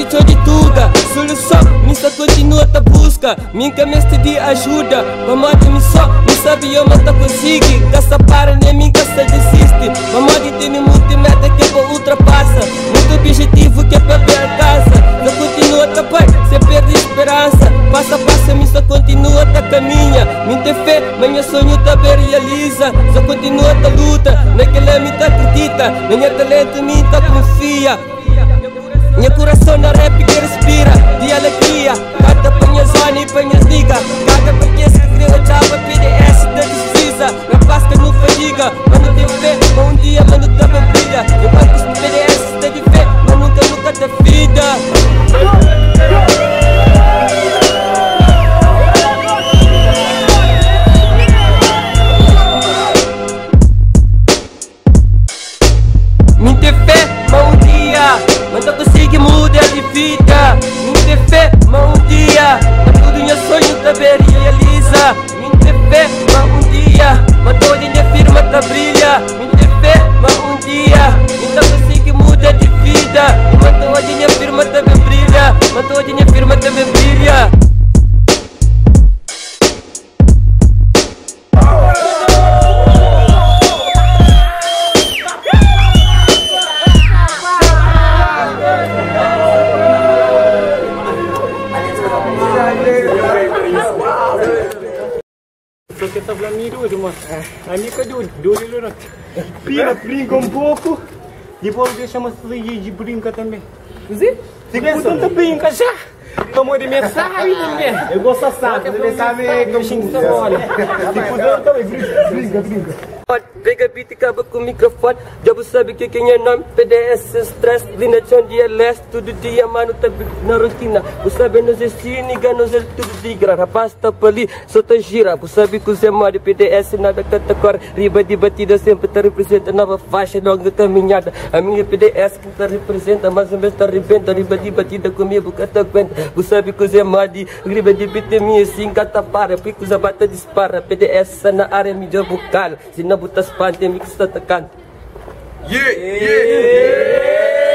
deixou de tudo. Solução, me só continua a busca. Minha mestre de ajuda. Vamos de mim só, me sabe eu não tá conseguir. Caça para, nem minha caça desiste. Vamos de ter muito meta que é ultrapassa. Muito objetivo que é para ver a casa. Não continua a tapar, cê perde esperança. Passo a passo, me só continua a caminha. Me tem fé, mas meu sonho também realiza. Só continua a luta, naquela me tá acredita. Minha talento me tá confia. Meu coração na rap que respira de alegria. Cada panha zona e panha liga. Cada panha se cria a chava PDS da precisa. Na paz que não fadiga. Mano tem fé, mas um dia mano também brilha. Eu banco os PDS está de fé, mas nunca da vida. Me tem fé, mas um dia mas eu consigo mudar de vida. Me tem fé, mas um dia mas tudo meu sonho também realiza. Me tem fé, mas um dia mas toda minha firma tá brilha. Me tem fé, mas um dia então consigo mudar de vida. Mas toda minha firma também brilha. Mas toda minha firma também brilha. Porque tá falando miúdo, mano. A minha que duro, não. Pira, brinca um pouco. Depois deixa uma de brinca também. Sim? Se tanto brinca já. Como ele me sabe também. Eu gosto de sabe, ele sabe que eu xingo essa bola. Se puder também, brinca. Pega beat e acaba com o microfone. Já você sabe que quem é nome PDS, stress, linha de onde é leste. Todo dia, mano, tá na rotina. Você sabe, nos ensina, nos é tudo de gra. Rapaz, tá pra ali, só tá gira. Você sabe que os é de PDS, nada canta cor. Riba de batida sempre tá representa. Nova faixa, longa caminhada. A minha PDS que tá representa, mas o meu tá arrebenta. Riba de batida comigo, que tá aguenta. Você sabe que os é de riba de beat minha, assim, cata para. Porque os abata dispara. PDS na área, mídia vocal. Se não botar spam, tem que estar atacando. Yeah.